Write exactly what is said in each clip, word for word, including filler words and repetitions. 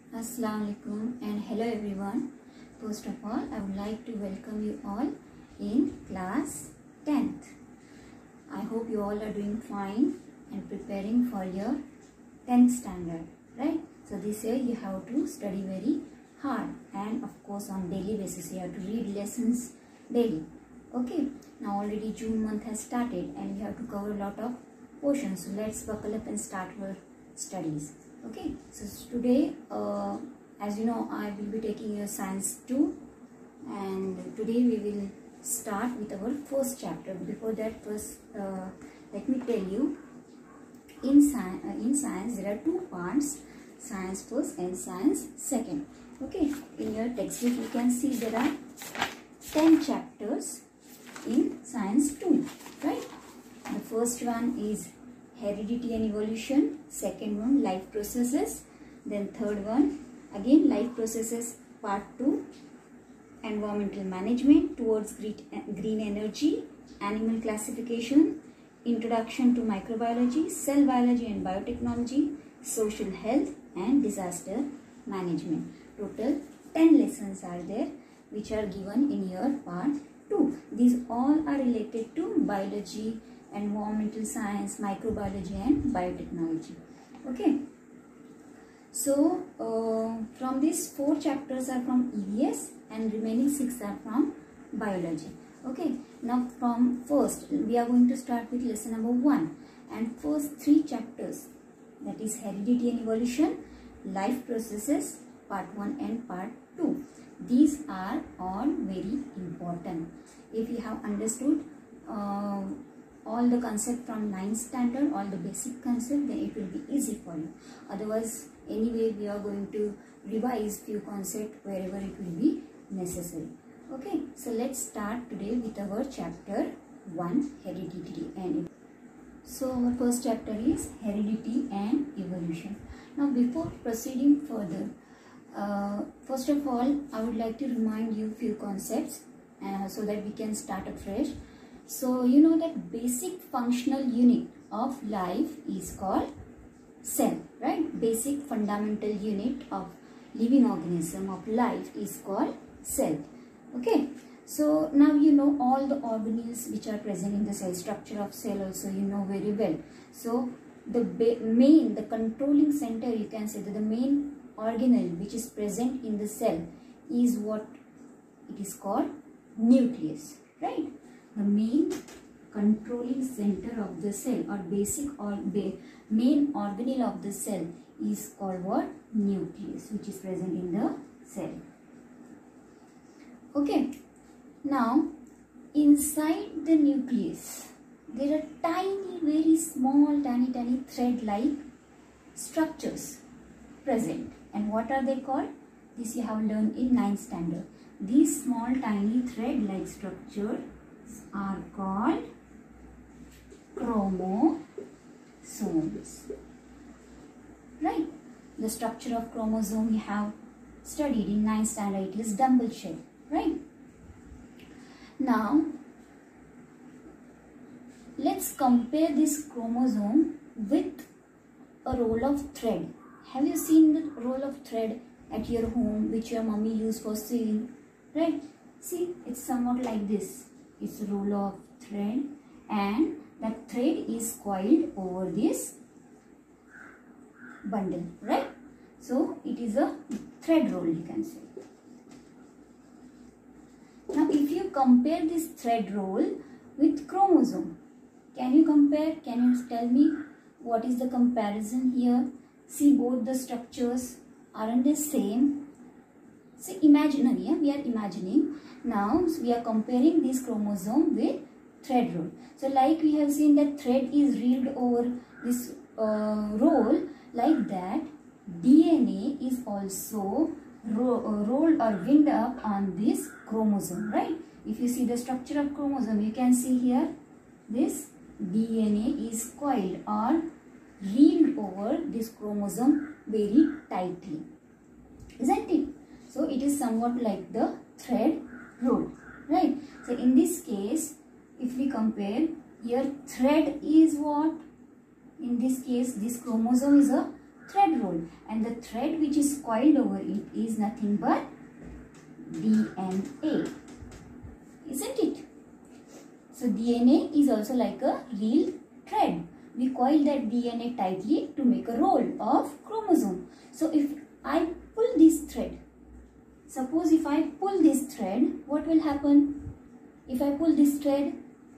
Assalamu alaikum and hello everyone. First of all, I would like to welcome you all in class tenth. I hope you all are doing fine and preparing for your tenth standard, right? So this year you have to study very hard and of course on daily basis you have to read lessons daily. Okay, now already June month has started and we have to cover a lot of portions. So let's buckle up and start our studies. Okay, so today uh, as you know, I will be taking your science two, and today we will start with our first chapter. Before that, first uh, let me tell you, in, sci uh, in science there are two parts, science first and science second. Okay, in your textbook you can see there are ten chapters in science two, right? The first one is heredity and evolution, second one life processes, then third one again life processes part two, environmental management towards green energy, animal classification, introduction to microbiology, cell biology and biotechnology, social health and disaster management. Total ten lessons are there which are given in your part two. These all are related to biology, environmental science, microbiology and biotechnology. Okay, so uh, from these four chapters are from E V S and remaining six are from biology. Okay, now from first we are going to start with lesson number one, and first three chapters, that is heredity and evolution, life processes part one and part two. These are all very important. If you have understood uh, all the concept from ninth standard, all the basic concept, then it will be easy for you. Otherwise, anyway, we are going to revise few concepts wherever it will be necessary. Okay, so let's start today with our chapter one, heredity and evolution. So our first chapter is heredity and evolution. Now before proceeding further, uh, first of all, I would like to remind you few concepts uh, so that we can start afresh. So you know that basic functional unit of life is called cell, right? Basic fundamental unit of living organism of life is called cell. Okay, so now you know all the organelles which are present in the cell, structure of cell also you know very well. So the main, the controlling center, you can say that the main organelle which is present in the cell is what it is called nucleus, right? The main controlling center of the cell or basic or ba main organelle of the cell is called what? Nucleus, which is present in the cell. Okay, now inside the nucleus there are tiny, very small, tiny, tiny thread-like structures present. And what are they called? This you have learned in ninth standard. These small, tiny thread-like structures are called chromosomes, right? The structure of chromosome you have studied in ninth standard. It is dumbbell shape, right? Now let's compare this chromosome with a roll of thread. Have you seen the roll of thread at your home which your mommy used for sewing, right? See, it's somewhat like this. It's a roll of thread and that thread is coiled over this bundle, right? So it is a thread roll, you can say. Now if you compare this thread roll with chromosome, can you compare? Can you tell me what is the comparison here? See, both the structures aren't the same. See, imaginary, yeah? We are imagining. Now we are comparing this chromosome with thread roll. So like we have seen that thread is reeled over this uh, roll, like that D N A is also ro uh, rolled or wind up on this chromosome, right? If you see the structure of chromosome, you can see here this D N A is coiled or reeled over this chromosome very tightly, isn't it? So it is somewhat like the thread roll, right? So in this case, if we compare, here thread is what? In this case, this chromosome is a thread roll, and the thread which is coiled over it is nothing but D N A, isn't it? So D N A is also like a real thread. We coil that D N A tightly to make a roll of chromosome. So if I pull this thread, suppose if I pull this thread, what will happen? If I pull this thread,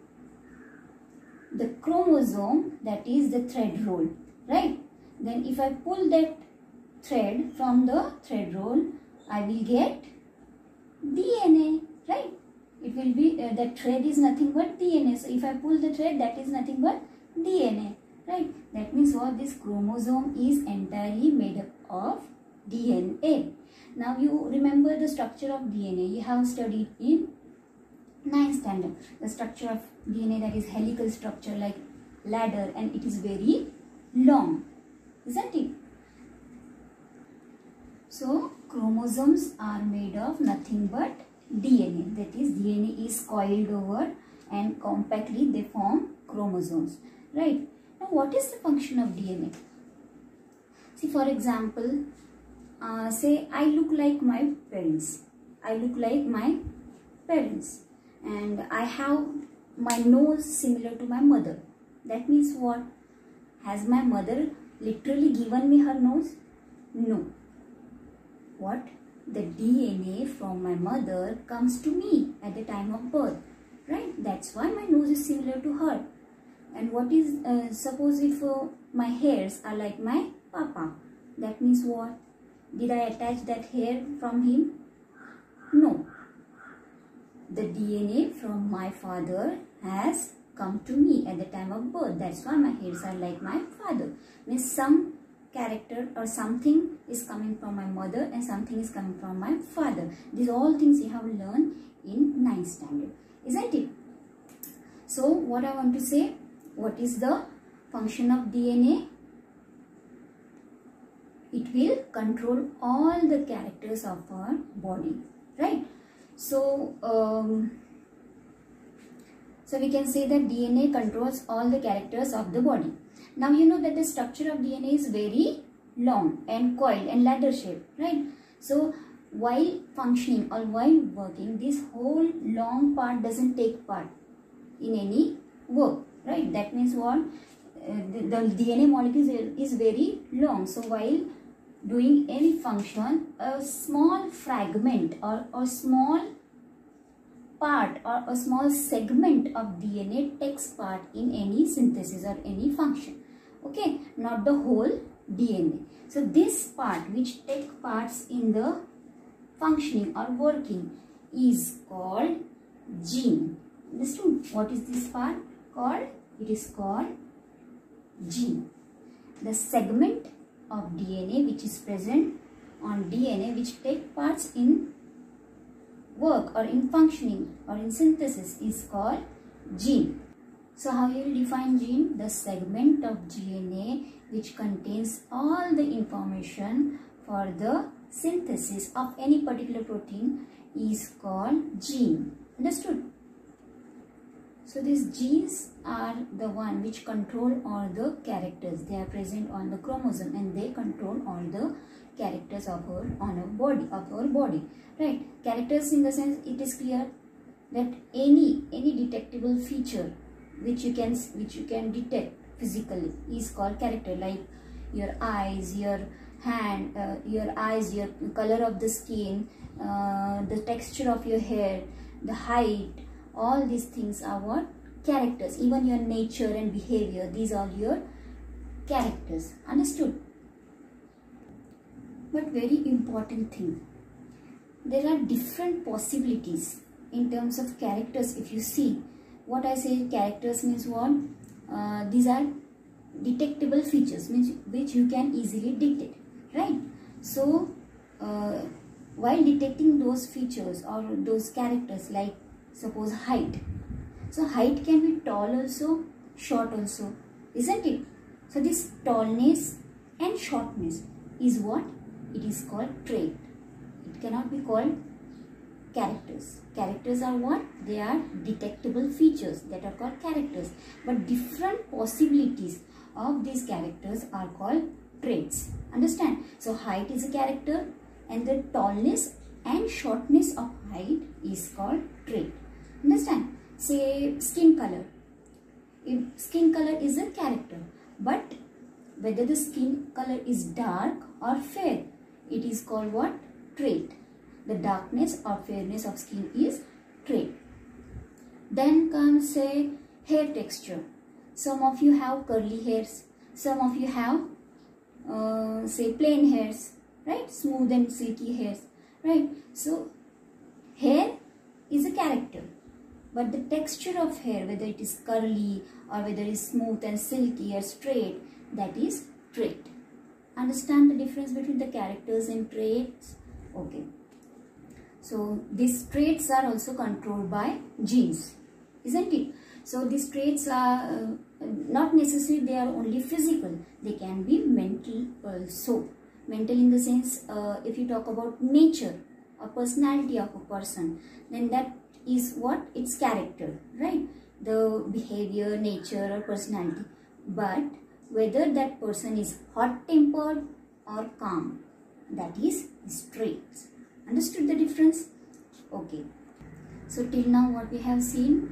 the chromosome, that is the thread roll, right? Then if I pull that thread from the thread roll, I will get D N A, right? It will be, uh, that thread is nothing but D N A. So if I pull the thread, that is nothing but D N A, right? That means what? This chromosome is entirely made up of D N A. Now you remember the structure of D N A. You have studied in ninth standard. The structure of D N A, that is helical structure like ladder, and it is very long, isn't it? So chromosomes are made of nothing but D N A. That is, D N A is coiled over and compactly they form chromosomes, right? Now what is the function of D N A? See, for example, uh, say I look like my parents. I look like my parents and I have my nose similar to my mother. That means what? Has my mother literally given me her nose? No. What? The D N A from my mother comes to me at the time of birth, right? That's why my nose is similar to her. And what is, uh, suppose if uh, my hairs are like my papa, that means what? Did I attach that hair from him? No. The D N A from my father has come to me at the time of birth. That's why my hairs are like my father. Means some character or something is coming from my mother and something is coming from my father. These all things you have learned in ninth standard, isn't it? So what I want to say, what is the function of D N A? It will control all the characters of our body, right? So, um, so we can say that D N A controls all the characters of the body. Now you know that the structure of D N A is very long and coiled and ladder shaped, right? So while functioning or while working, this whole long part doesn't take part in any work, right? That means what? Uh, the, the D N A molecule is, is very long. So while doing any function, a small fragment or a small part or a small segment of D N A takes part in any synthesis or any function. Okay, not the whole D N A. So this part which takes parts in the functioning or working is called gene. Understood? What is this part called? It is called gene. The segment of D N A which is present on D N A which take parts in work or in functioning or in synthesis is called gene. So how you will define gene? The segment of D N A which contains all the information for the synthesis of any particular protein is called gene. Understood? So these genes are the one which control all the characters. They are present on the chromosome and they control all the characters of our on our body of our body. Right? Characters in the sense, it is clear that any any detectable feature which you can which you can detect physically is called character. Like your eyes, your hand, uh, your eyes, your color of the skin, uh, the texture of your hair, the height. All these things are what? Characters. Even your nature and behavior, these are your characters. Understood? But very important thing, there are different possibilities in terms of characters. If you see, what I say characters means what? Uh, these are detectable features, means which you can easily detect, right? So, uh, while detecting those features or those characters, like suppose height. So height can be tall also, short also, isn't it? So this tallness and shortness is what? It is called trait. It cannot be called characters. Characters are what? They are detectable features that are called characters. But different possibilities of these characters are called traits. Understand? So height is a character and the tallness and shortness of height is called trait. Understand? Say skin color. If skin color is a character, but whether the skin color is dark or fair, it is called what? Trait. The darkness or fairness of skin is trait. Then comes say hair texture. Some of you have curly hairs, some of you have uh, say plain hairs, right? Smooth and silky hairs, right? So hair is a character, but the texture of hair, whether it is curly or whether it is smooth and silky or straight, that is trait. Understand the difference between the characters and traits? Okay. So these traits are also controlled by genes, isn't it? So these traits are uh, not necessarily they are only physical, they can be mental also. Mental in the sense, uh, if you talk about nature or personality of a person, then that is what? Its character, right? The behavior, nature or personality. But whether that person is hot-tempered or calm, that is his traits. Understood the difference? Okay. So till now what we have seen?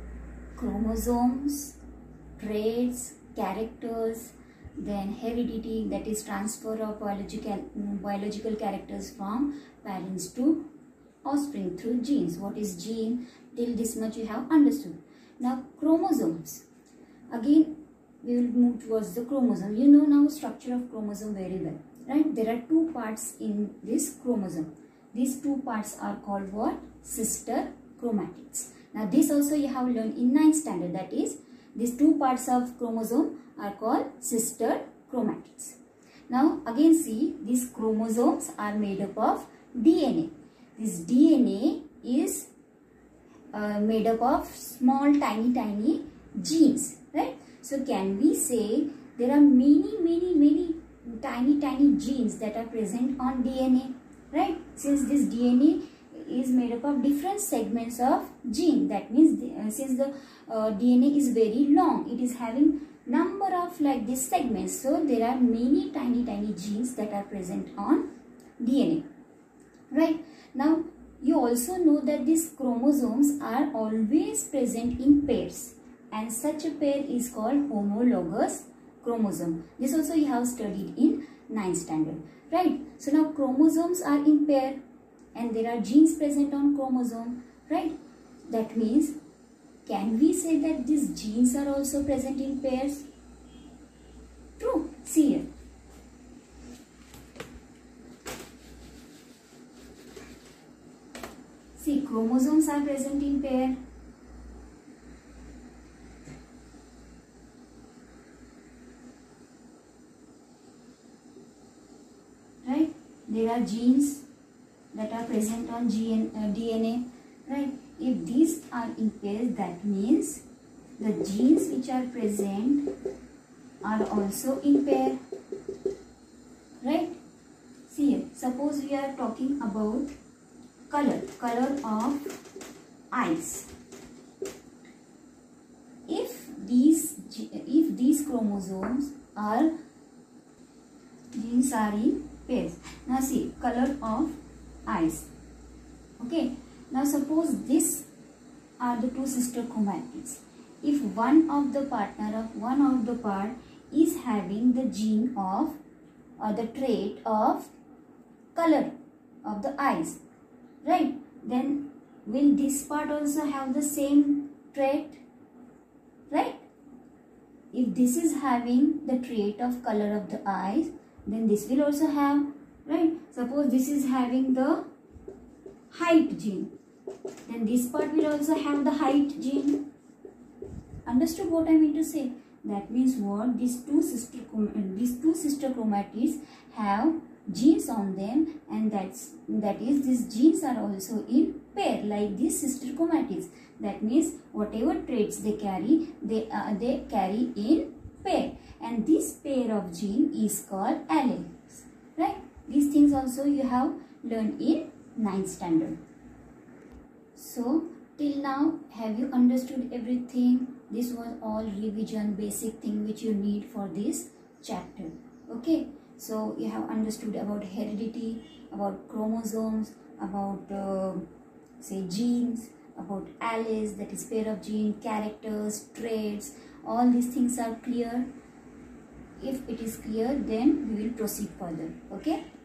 Chromosomes, traits, characters, then heredity, that is transfer of biological, biological characters from parents to offspring through genes. What is gene? Till this much you have understood. Now chromosomes. Again we will move towards the chromosome. You know now structure of chromosome very well, right? There are two parts in this chromosome. These two parts are called what? Sister chromatids. Now this also you have learned in ninth standard, that is these two parts of chromosome are called sister chromatids. Now again see, these chromosomes are made up of D N A. This D N A is uh, made up of small tiny tiny genes, right? So can we say there are many many many tiny tiny genes that are present on D N A, right? Since this D N A is made up of different segments of gene, that means the, uh, since the uh, D N A is very long, it is having number of like these segments, so there are many tiny tiny genes that are present on D N A, right? Now you also know that these chromosomes are always present in pairs, and such a pair is called homologous chromosome. This also you have studied in ninth standard, right? So now chromosomes are in pair and there are genes present on chromosome, right? That means, can we say that these genes are also present in pairs? True. See here. See, chromosomes are present in pair. Right? There are genes that are present on G N, uh, D N A, right? If these are in pairs, that means the genes which are present are also in pair, right? See here, suppose we are talking about color, color of eyes. If these, if these chromosomes are, genes are in pairs. Now see, color of eyes. Okay. Now suppose these are the two sister chromatids. If one of the partner of one of the part is having the gene of or the trait of color of the eyes, right? Then will this part also have the same trait, right? If this is having the trait of color of the eyes, then this will also have, right? Suppose this is having the height gene, then this part will also have the height gene. Understood what I mean to say? That means what? These two sister these two sister chromatids have genes on them, and that's that is these genes are also in pair like these sister chromatids. That means whatever traits they carry, they uh, they carry in pair, and this pair of gene is called alleles, right? These things also you have learned in ninth standard. So till now, have you understood everything? This was all revision, basic thing which you need for this chapter. Okay, so you have understood about heredity, about chromosomes, about uh, say genes, about alleles, that is pair of gene, characters, traits. All these things are clear. If it is clear, then we will proceed further. Okay.